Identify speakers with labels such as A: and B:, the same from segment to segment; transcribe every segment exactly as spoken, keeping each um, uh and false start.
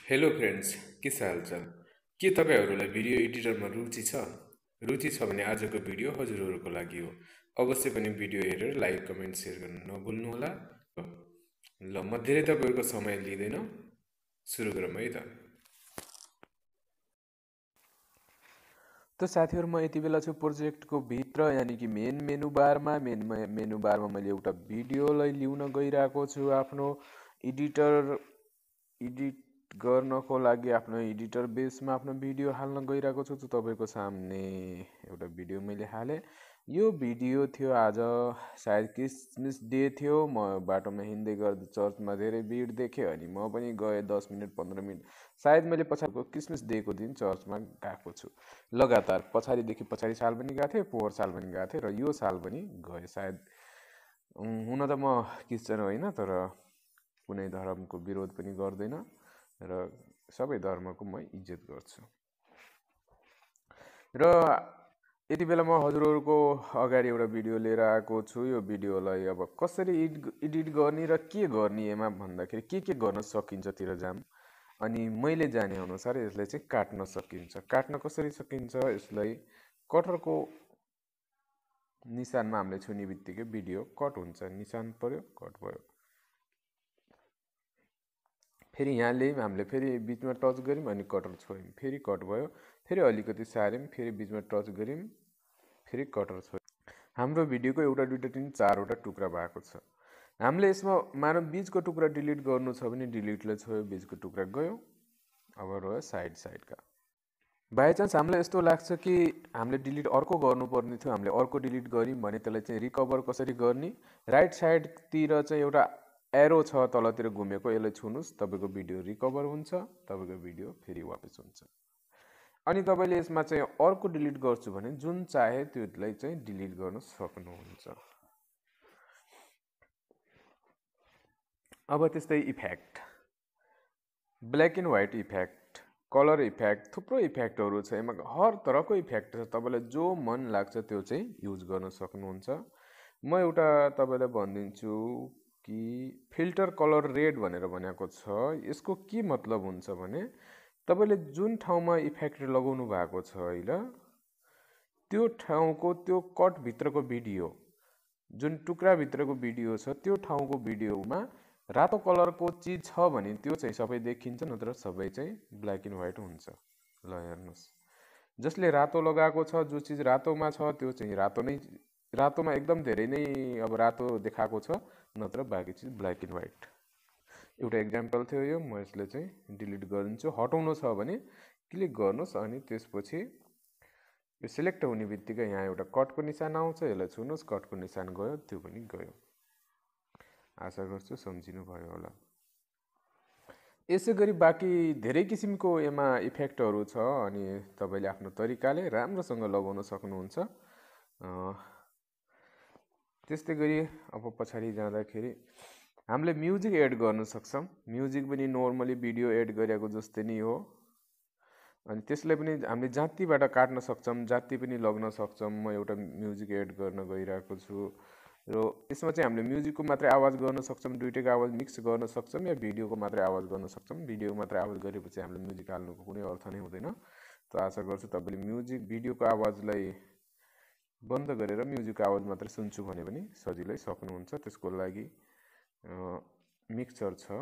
A: Hello friends, के छ हालचाल? के तपाईँहरूलाई भिडियो एडिटरमा रुचि छ? रुचि छ भने आजको भिडियो हजुरहरूको लागि हो। अवश्य पनि भिडियो हेरेर लाइक, कमेन्ट, सेयर गर्न नभुल्नुहोला। ल, म धेरै तपाईँहरूको समय लिँदैन, सुरु गरौँ है त।
B: त साथीहरू म यति बेला छु प्रोजेक्टको भित्र यानि कि मेन मेनु बारमा मेन मेनु बारमा मैले एउटा भिडियोलाई लिउन गइरहेको छु आफ्नो एडिटर एडिट गर्नको लागि आफ्नो एडिटर बेसमा आफ्नो भिडियो हाल्न गइरहेको छु। त तपाईँको सामने एउटा भिडियो मैले हालेँ। यो भिडियो थियो आज सायद क्रिसमस डे थियो। म बाटोमा हिँड्दै गर्दा चर्चमा धेरै भिड देखेँ अनि म पनि गएँ दस मिनट पन्ध्र मिनट। सायद मैले पछाडिको क्रिसमस डेको दिन चर्चमा गएको छु लगातार। पछाडिदेखि पछाडि साल पनि गएको थिएँ, पोहोर साल पनि गएको थिएँ र यो साल पनि गएँ सायद। हुन त म क्रिस्चियन होइन, तर कुनै धर्मको विरोध पनि गर्दैन र सबै धर्मको म इज्जत गर्छु। र यति बेला म हजुरहरूको अगाडि एउटा भिडियो लिएर आएको छु। यो भिडियोलाई अब कसरी एडिट गर्ने र के गर्ने यसमा भन्दाखेरि के के गर्न सकिन्छ तिर जाम। अनि मैले जाने अनुसार यसलाई चाहिँ काट्न सकिन्छ। काट्न कसरी सकिन्छ? यसलाई कटरको निशानमा हामीले छुने बित्तिकै भिडियो कट हुन्छ। निशान पर्यो, कट भयो। फेरि यहाँ ल्यायौँ, हामीले फेरि बिचमा टच गऱ्यौँ अनि कटर छोड्यौँ, फेरि कट भयो। फेरि अलिकति सार्यौँ, फेरि बिचमा टच गऱ्यौँ, फेरि कटर छोड्यौँ। हाम्रो भिडियोको एउटा दुईवटा तिन चारवटा टुक्रा भएको छ। हामीले यसमा मानव बिचको टुक्रा डिलिट गर्नु छ भने डिलिटलाई छोयो, बिचको टुक्रा गयो। अब रह्यो साइड साइडका। बाइचान्स हामीलाई यस्तो लाग्छ कि हामीले डिलिट अर्को गर्नुपर्ने थियो, हामीले अर्को डिलिट गऱ्यौँ भने त्यसलाई चाहिँ रिकभर कसरी गर्ने? राइट साइडतिर चाहिँ एउटा एरो छ तलतिर घुमेको, यसलाई छुनुस्, तपाईँको भिडियो रिकभर हुन्छ, तपाईँको भिडियो फेरि वापस हुन्छ। अनि तपाईँले यसमा चाहिँ अर्को डिलिट गर्छु भने जुन चाहे त्यसलाई चाहिँ डिलिट गर्न सक्नुहुन्छ। अब त्यस्तै effect, black and white effect, colour effect, थुप्रो इफेक्टहरू छ। यसमा हर तरहको इफेक्ट छ। तपाईँलाई जो मन लाग्छ त्यो चाहिँ युज गर्न सक्नुहुन्छ। म एउटा तपाईँलाई भनिदिन्छु कि फिल्टर कलर रेड भनेर भनेको छ। यसको के मतलब हुन्छ भने तपाईँले जुन ठाउँमा इफेक्ट लगाउनु भएको छ अहिले त्यो ठाउँको त्यो कटभित्रको भिडियो, जुन टुक्राभित्रको भिडियो छ त्यो ठाउँको भिडियोमा रातो कलरको चिज छ भने त्यो चाहिँ सबै देखिन्छ, नत्र सबै चाहिँ ब्ल्याक एन्ड व्हाइट हुन्छ। ल हेर्नुहोस्, जसले रातो लगाएको छ, जो चिज रातोमा छ त्यो चाहिँ रातो नै, रातोमा एकदम धेरै नै अब रातो देखाएको छ, नत्र बाँकी चिज ब्ल्याक एन्ड व्हाइट। एउटा इक्जाम्पल थियो यो। म यसलाई चाहिँ डिलिट गरिदिन्छु। हटाउनु छ भने क्लिक गर्नुहोस् अनि त्यसपछि यो सिलेक्ट हुने बित्तिकै यहाँ एउटा कटको निशान आउँछ, यसलाई छुनुहोस्, कटको निशान गयो, त्यो पनि गयो। आशा गर्छु सम्झिनु भयो होला। यसै गरी बाँकी धेरै किसिमको यसमा इफेक्टहरू छ अनि तपाईँले आफ्नो तरिकाले राम्रोसँग लगाउन सक्नुहुन्छ। त्यस्तै गरी अब पछाडि जाँदाखेरि हामीले म्युजिक एड गर्न सक्छौँ। म्युजिक पनि नर्मली भिडियो एड गरेको जस्तै नै हो। अनि त्यसलाई पनि हामीले जातिबाट काट्न सक्छौँ, जाति पनि लग्न सक्छौँ। म एउटा म्युजिक एड गर्न गइरहेको छु र यसमा चाहिँ हामीले म्युजिकको मात्रै आवाज गर्न सक्छौँ, दुइटैको आवाज मिक्स गर्न सक्छौँ, या भिडियोको मात्रै आवाज गर्न सक्छौँ। भिडियोको मात्रै आवाज गरेपछि हामीले म्युजिक हाल्नुको कुनै अर्थ नै हुँदैन। त आशा गर्छु तपाईँले म्युजिक भिडियोको आवाजलाई बन्द गरेर म्युजिकको आवाज मात्रै सुन्छु भने पनि सजिलै सक्नुहुन्छ। त्यसको लागि मिक्सर छ।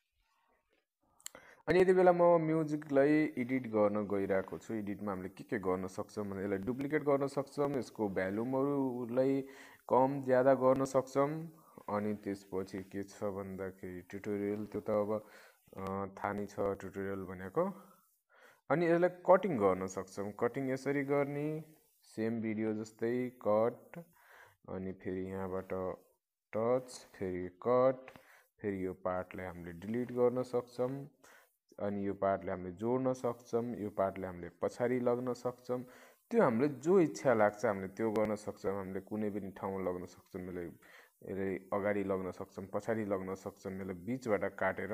B: अनि यति बेला म म्युजिकलाई एडिट गर्न गइरहेको छु। एडिटमा हामीले के के गर्न सक्छौँ भने यसलाई डुप्लिकेट गर्न सक्छौँ, यसको भ्यालुमहरूलाई कम ज्यादा गर्न सक्छौँ। अनि त्यसपछि के छ भन्दाखेरि ट्युटोरियल, त्यो त अब थाहा नै छ ट्युटोरियल भनेको। अनि यसलाई कटिङ गर्न सक्छौँ। कटिङ यसरी गर्ने, सेम भिडियो जस्तै कट, अनि फेरि यहाँबाट टच, फेरि कट, फेरि यो पार्टलाई हामीले डिलिट गर्न सक्छौँ। अनि यो पार्टलाई हामीले जोड्न सक्छौँ, यो पार्टलाई हामीले पछाडि लग्न सक्छौँ। त्यो हामीले जो इच्छा लाग्छ हामीले त्यो गर्न सक्छौँ। हामीले कुनै पनि ठाउँमा लग्न सक्छौँ, यसलाई यसलाई अगाडि लग्न सक्छौँ, पछाडि लग्न सक्छौँ। यसलाई बिचबाट काटेर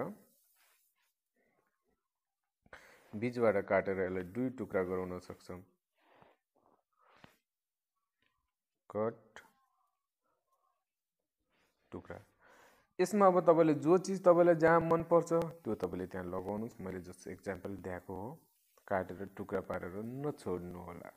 B: बिचबाट काटेर यसलाई दुई टुक्रा गराउन सक्छौँ। कट टुक्रा यसमा अब तपाईले जो चीज तपाईलाई जहाँ मन पर्छ त्यो तपाईले त्यहाँ लगाउनुस्। मैले जस्तो एक्जाम्पल दिएको हो, काटेर टुक्रा पारेर नछोड्नु होला।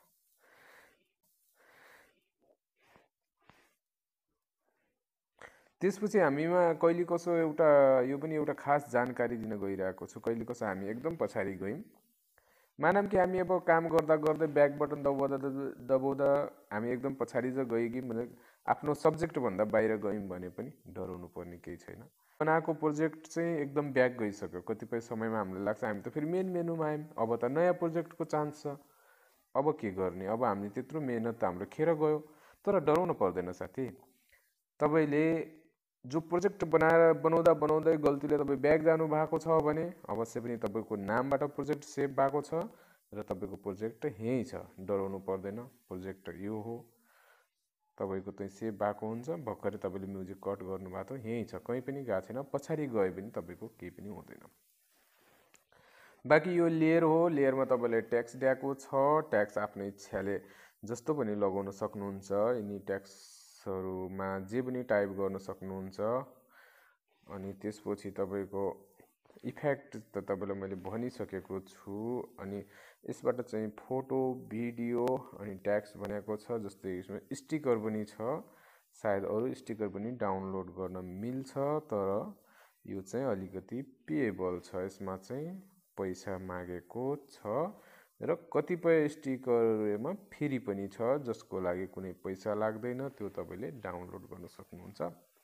B: त्यसपछि हामीमा कहिले कसो एउटा यो पनि एउटा खास जानकारी दिन गइरहेको छु। कहिले कसो हामी एकदम पछाडि गयौँ। मानौँ कि हामी अब काम गर्दा गर्दै ब्याक बटन दबाउँदा दबाउँदा हामी एकदम पछाडि ज गयो कि मतलब आफ्नो सब्जेक्टभन्दा बाहिर गयौँ भने पनि डराउनु पर्ने केही छैन। बनाएको प्रोजेक्ट चाहिँ एकदम ब्याक गइसक्यो, कतिपय समयमा हामीलाई लाग्छ हामी त फेरि मेन मेनुमा आयौँ, अब त नयाँ प्रोजेक्टको चान्स छ, अब के गर्ने, अब हामीले त्यत्रो मेहनत त हाम्रो खेर गयो। तर डराउनु पर्दैन साथी। तपाईँले जो प्रोजेक्ट बनाएर बनाउँदा बनाउँदै गल्तीले तपाईँ ब्याक जानु भएको छ भने अवश्य पनि तपाईँको नामबाट प्रोजेक्ट सेभ भएको छ र तपाईँको प्रोजेक्ट यहीँ छ, डराउनु पर्दैन। प्रोजेक्ट यो हो, तपाईँको चाहिँ सेभ भएको हुन्छ। भर्खरै तपाईँले म्युजिक कट गर्नुभएको त यहीँ छ, कहीँ पनि गएको छैन। पछाडि गए पनि तपाईँको केही पनि हुँदैन। बाँकी यो लेयर हो, लेयरमा तपाईँले ट्याक्स दिएको छ। ट्याक्स आफ्नो इच्छाले जस्तो पनि लगाउन सक्नुहुन्छ। यिनी ट्याक्सहरूमा जे पनि टाइप गर्न सक्नुहुन्छ। अनि त्यसपछि तपाईँको इफेक्ट त तपाईँलाई मैले भनिसकेको छु। अनि यसबाट चाहिँ फोटो, भिडियो अनि ट्याक्स बनाएको छ। जस्तै यसमा स्टिकर पनि छ। सायद अरू स्टिकर पनि डाउनलोड गर्न मिल्छ, तर यो चाहिँ अलिकति पेएबल छ। यसमा चाहिँ पैसा मागेको छ र कतिपय स्टिकरमा फ्री पनि छ, जसको लागि कुनै पैसा लाग्दैन। त्यो तपाईँले डाउनलोड गर्न सक्नुहुन्छ।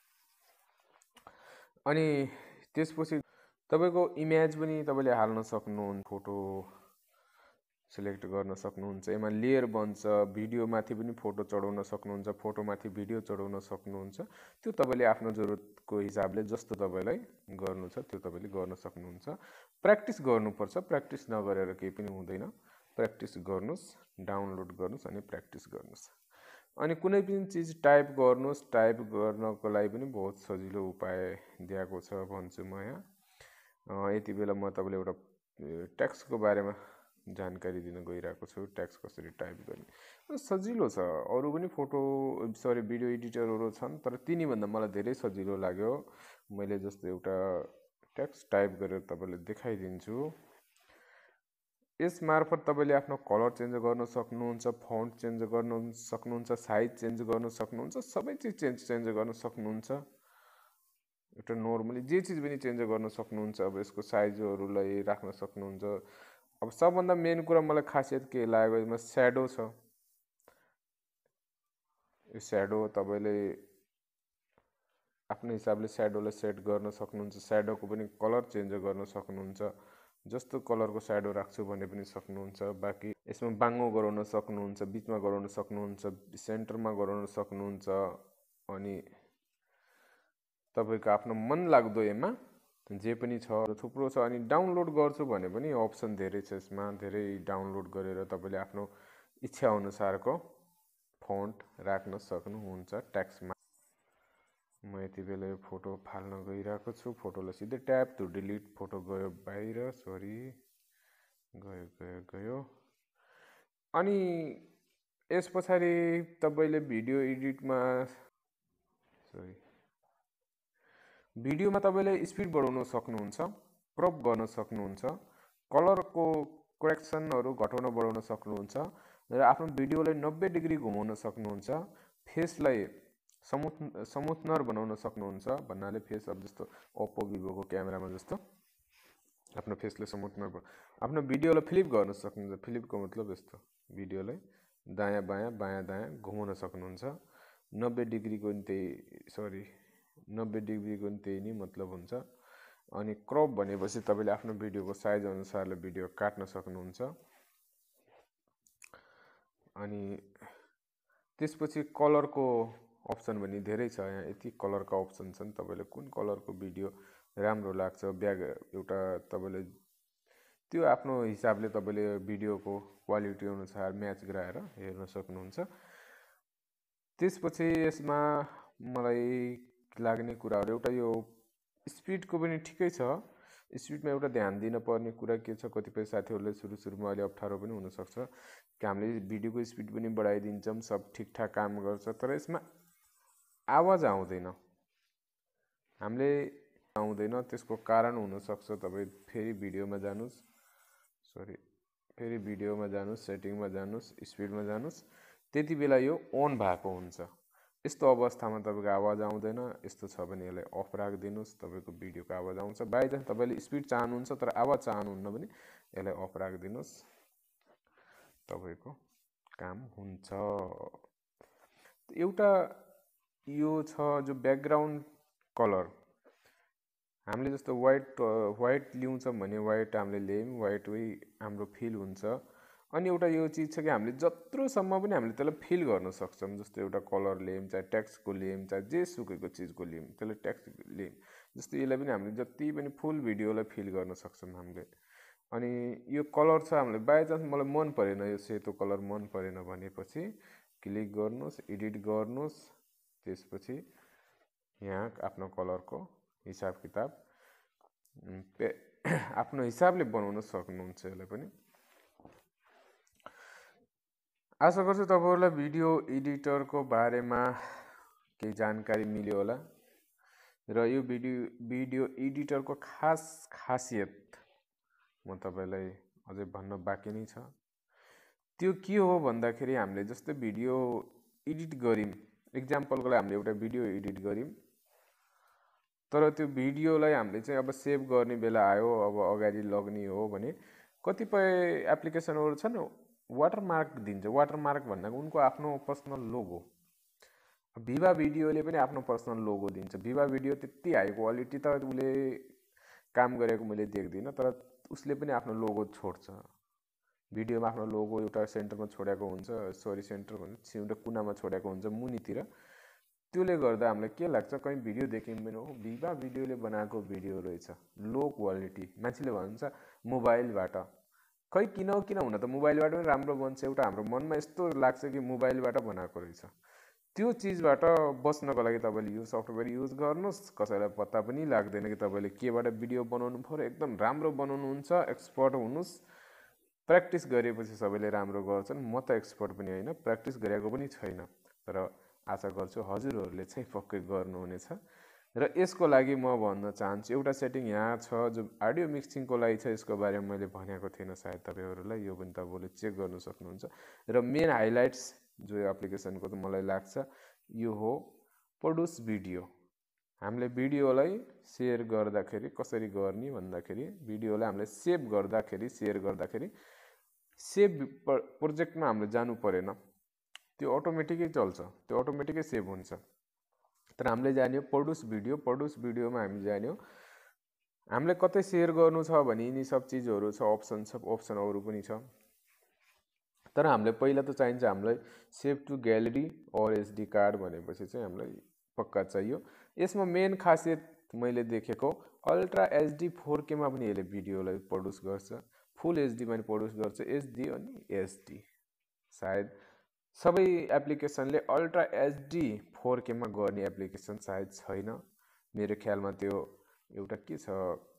B: अनि त्यसपछि तपाईँको इमेज पनि तपाईँले हाल्न सक्नुहुन्छ, फोटो सिलेक्ट गर्न सक्नुहुन्छ। यसमा लेयर बन्छ, भिडियोमाथि पनि फोटो चढाउन सक्नुहुन्छ, फोटोमाथि भिडियो चढाउन सक्नुहुन्छ। त्यो तपाईँले आफ्नो जरुरतको हिसाबले जस्तो तपाईँलाई गर्नु छ त्यो तपाईँले गर्न सक्नुहुन्छ। प्र्याक्टिस गर्नुपर्छ, प्र्याक्टिस नगरेर केही पनि हुँदैन। प्र्याक्टिस गर्नुस्, डाउनलोड गर्नुस् अनि प्र्याक्टिस गर्नुस्। अनि कुनै पनि चिज टाइप गर्नुस्, टाइप गर्नको लागि पनि बहुत सजिलो उपाय दिएको छ भन्छु म यहाँ। यति बेला म तपाईँले एउटा ट्याक्सको बारेमा जानकारी दिन गइरहेको छु। ट्याक्स कसरी टाइप गर्ने सजिलो छ। अरू पनि फोटो सरी भिडियो एडिटरहरू छन्, तर तिनीभन्दा मलाई धेरै सजिलो लाग्यो। मैले जस्तो एउटा ट्याक्स टाइप गरेर तपाईँलाई देखाइदिन्छु। यस मार्फत तपाईँले आफ्नो कलर चेन्ज गर्न सक्नुहुन्छ, फन्ट चेन्ज गर्न सक्नुहुन्छ, साइज चेन्ज गर्न सक्नुहुन्छ, सबै चिज चेन्ज चेन्ज गर्न सक्नुहुन्छ। एउटा नर्मली जे चिज पनि चेन्ज गर्न सक्नुहुन्छ। अब यसको साइजहरूलाई राख्न सक्नुहुन्छ। अब सबभन्दा मेन कुरा मलाई खासियत के लाग्यो, यसमा स्याडो छ। यो स्याडो तपाईँले आफ्नो हिसाबले स्याडोलाई सेट गर्न सक्नुहुन्छ। स्याडोको पनि कलर चेन्ज गर्न सक्नुहुन्छ। जस्तो कलरको स्याडो राख्छु भने पनि सक्नुहुन्छ। बाँकी यसमा बाङ्गो गराउन सक्नुहुन्छ, बिचमा गराउन सक्नुहुन्छ, सेन्टरमा गराउन सक्नुहुन्छ। अनि तपाईँको आफ्नो मन लाग्दो यसमा जे पनि छ, थुप्रो छ। अनि डाउनलोड गर्छु भने पनि अप्सन धेरै छ यसमा। धेरै डाउनलोड गरेर तपाईँले आफ्नो इच्छा अनुसारको फन्ट राख्न सक्नुहुन्छ ट्याक्समा। म यति बेला यो फोटो फाल्न गइरहेको छु। फोटोलाई सिधै ट्याप टु डिलिट, फोटो गयो बाहिर, सरी गयो गयो गयो। अनि यस पछाडि तपाईँले भिडियो एडिटमा सरी भिडियोमा तपाईँले स्पिड बढाउन सक्नुहुन्छ, क्रप गर्न सक्नुहुन्छ, कलरको करेक्सनहरू घटाउन बढाउन सक्नुहुन्छ र आफ्नो भिडियोलाई नब्बे डिग्री घुमाउन सक्नुहुन्छ। फेसलाई समुथ समुथनर बनाउन सक्नुहुन्छ। भन्नाले फेस अब जस्तो ओप्पो भिभोको क्यामेरामा जस्तो आफ्नो फेसलाई समुथनर, आफ्नो भिडियोलाई फ्लिप गर्न सक्नुहुन्छ। फ्लिपको मतलब यस्तो, भिडियोलाई दायाँ बायाँ बायाँ दायाँ घुमाउन सक्नुहुन्छ। नब्बे डिग्रीको नि त्यही सरी नब्बे डिग्रीको नि त्यही नै मतलब हुन्छ। अनि क्रप भनेपछि तपाईँले आफ्नो भिडियोको साइज अनुसारले भिडियो काट्न सक्नुहुन्छ। अनि त्यसपछि कलरको अप्सन पनि धेरै छ। यहाँ यति कलरका अप्सन छन्। तपाईँले कुन कलरको भिडियो राम्रो लाग्छ, ब्याग एउटा तपाईँले त्यो आफ्नो हिसाबले तपाईँले भिडियोको क्वालिटी अनुसार म्याच गराएर हेर्न सक्नुहुन्छ। त्यसपछि यसमा मलाई लाग्ने कुराहरू एउटा यो स्पिडको पनि ठिकै छ। स्पिडमा एउटा ध्यान दिन पर्ने कुरा के छ, कतिपय साथीहरूले सुरु सुरुमा अलि अप्ठ्यारो पनि हुनसक्छ कि हामीले भिडियोको स्पिड पनि बढाइदिन्छौँ, सब ठिकठाक काम गर्छ, तर यसमा आवाज आउँदैन। हामीले आउँदैन, त्यसको कारण हुनसक्छ तपाईँ फेरि भिडियोमा जानुहोस्, सरी फेरि भिडियोमा जानुहोस्, सेटिङमा जानुहोस्, स्पिडमा जानुहोस्, त्यति बेला यो अन भएको हुन्छ। यस्तो अवस्थामा तपाईँको आवाज आउँदैन, यस्तो छ भने यसलाई अफ राखिदिनुहोस्, तपाईँको भिडियोको आवाज आउँछ। बाइ चान्स तपाईँले स्पिड चाहनुहुन्छ तर आवाज चाहनुहुन्न भने यसलाई अफ राखिदिनुहोस्, तपाईँको काम हुन्छ। एउटा यो छ जो ब्याकग्राउन्ड कलर, हामीले जस्तो वाइट वाइट ल्याउँछौँ भने वाइट हामीले ल्यायौँ, वाइटमै हाम्रो फिल हुन्छ। अनि एउटा यो चिज छ कि हामीले जत्रोसम्म पनि हामीले त्यसलाई फिल गर्न सक्छौँ। जस्तो एउटा कलर ल्यायौँ, चाहे टेक्स्टको ल्यायौँ, चाहे जे सुकेको चिजको ल्यायौँ, त्यसलाई टेक्स्ट ल्यायौँ, जस्तो यसलाई पनि हामीले जति पनि फुल भिडियोलाई फिल गर्न सक्छौँ हामीले। अनि यो कलर छ, हामीले बाई चान्स मलाई मन परेन, यो सेतो कलर मन परेन भनेपछि क्लिक गर्नुहोस्, एडिट गर्नुहोस्, त्यसपछि यहाँ आफ्नो कलरको हिसाब किताब आफ्नो हिसाबले बनाउन सक्नुहुन्छ यसलाई पनि। आशा गर्छु तपाईहरुलाई भिडियो एडिटरको बारेमा केही जानकारी मिल्यो होला र यो भिडियो भिडियो एडिटरको खास खासियत म तपाईलाई अझै भन्न बाँकी नै छ। त्यो के हो भन्दाखेरि हामीले जस्तै भिडियो एडिट गर्यौं, एक्जाम्पलको लागि हामीले एउटा भिडियो एडिट गर्यौं, तर त्यो भिडियोलाई हामीले चाहिँ अब सेभ गर्ने बेला आयो, अब अगाडि लग्ने हो भने कतिपय एप्लिकेसनहरु छन् वाटरमार्क दिन्छ। वाटरमार्क भन्नाको उनको आफ्नो पर्सनल लोगो। भिभा भिडियोले पनि आफ्नो पर्सनल लोगो दिन्छ। भिभा भिडियो त्यति हाई क्वालिटी त उले काम गरेको मैले देख्दिन, तर उसले पनि आफ्नो लोगो छोड्छ। भिडियोमा आफ्नो लोगो एउटा सेन्टरमा छोडेको हुन्छ, सरी सेन्टर भन्छ एउटा कुनामा छोडेको हुन्छ मुनितिर। त्यसले गर्दा हामीलाई के लाग्छ, कहीं भिडियो देख्यौं भने हो भिभा भिडियोले बनाएको भिडियो रहेछ, लो क्वालिटी। मान्छेले भन्छ मोबाइलबाट, खै किन किन हुन त मोबाइलबाट पनि राम्रो बन्छ। एउटा हाम्रो मनमा यस्तो लाग्छ कि मोबाइलबाट बनाएको रहेछ। त्यो चीजबाट बच्नको लागि तपाईले यो सफ्टवेयर युज गर्नुस्। कसैलाई पत्ता पनि लाग्दैन कि तपाईले केबाट भिडियो बनाउनु पर्यो। एकदम राम्रो बनाउनुहुन्छ, एक्सपर्ट हुनुस्। प्र्याक्टिस गरेपछि सबैले राम्रो गर्छन्। म त एक्सपर्ट पनि हैन, प्र्याक्टिस गरेको पनि छैन, तर आशा गर्छु हजुरहरुले चाहिँ पक्कै गर्नुहुनेछ। र यसको लागि म भन्न चाहन्छु एउटा सेटिङ यहाँ छ जो अडियो मिक्सिङको लागि छ। यसको बारेमा मैले भनेको थिएन सायद तपाईहरुलाई, यो पनि तपाईले चेक गर्न सक्नुहुन्छ। र मेन हाइलाइट्स जो एप्लिकेसनको त मलाई लाग्छ यो हो प्रोड्युस भिडियो। हामीले भिडियोलाई शेयर गर्दाखेरि कसरी गर्ने भन्दाखेरि भिडियोलाई हामीले सेभ गर्दाखेरि शेयर गर्दाखेरि सेभ प्रोजेक्टमा हामीले जानु परेन, त्यो अटोमेटिकै चल्छ, त्यो अटोमेटिकै सेभ हुन्छ। तर हामीले जान्यो प्रोड्युस भिडियो, प्रोड्युस भिडियोमा हामी जान्यो हामीले कतै शेयर गर्नु छ भने यिनी सब चीजहरु छ, अप्सन छ, अप्सनहरु पनि छ। तर हामीले पहिला त चाहिन्छ हामीलाई save to gallery or SD card भनेपछि चाहिँ हामीलाई पक्का चाहियो। यसमा मेन खासियत मैले देखेको अल्ट्रा एचडी फोर के मा पनि यसले भिडियोलाई प्रोड्युस गर्छ, फुल एचडी मा पनि प्रोड्युस गर्छ, एचडी अनि एचडी। सायद सबै एप्लिकेसनले अल्ट्रा एचडी फोर के मा गर्ने एप्लिकेसन सायद छैन। मेरो ख्यालमा त्यो एउटा के छ,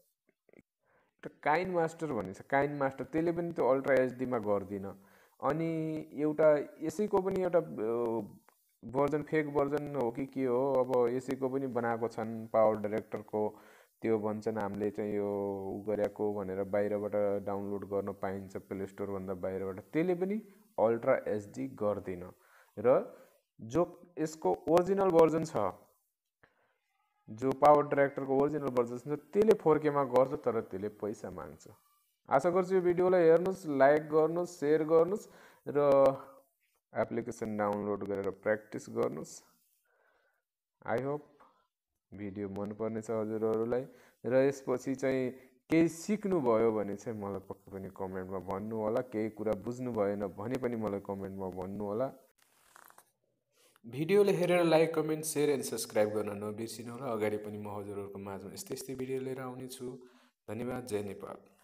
B: एउटा काइन मास्टर भन्ने छ, काइन मास्टर त्यसले पनि त्यो अल्ट्रा एचडी मा गर्दिन। अनि एउटा यसैको पनि एउटा भर्जन फेक भर्जन हो कि के हो, अब यसैको पनि बनाएको छन् पावर डाइरेक्टरको। त्यो भन्छन् हामीले चाहिँ यो उ गरेको भनेर बाहिरबाट डाउनलोड गर्न पाइन्छ प्ले स्टोर भन्दा बाहिरबाट, त्यसले पनि अल्ट्रा एचडी गर्दैन। र जो यसको ओरिजिनल भर्जन छ, जो पावर डाइरेक्टरको ओरिजिनल भर्जन छ त्यसले फोर के मा गर्छ, तर त्यसले पैसा माग्छ। आशा गर्छु यो भिडियोलाई हेर्नुस्, लाइक गर्नुस्, शेयर गर्नुस् र एप्लिकेसन डाउनलोड गरेर प्र्याक्टिस गर्नुस्। आई होप भिडियो मन पर्ने छ हजुरहरुलाई र यसपछि चाहिँ केही सिक्नु भयो भने चाहिँ मलाई पक्कै पनि कमेन्टमा भन्नु होला। केही कुरा बुझ्नु भएन भने पनि मलाई कमेन्टमा भन्नु होला।
A: भिडियोले हेरेर like, comment, share and subscribe गर्न नबिर्सिनु होला। अगाडि पनि म हजुरहरुको माझमा यस्तै यस्तै भिडियो लिएर आउने छु। धन्यवाद। जय नेपाल।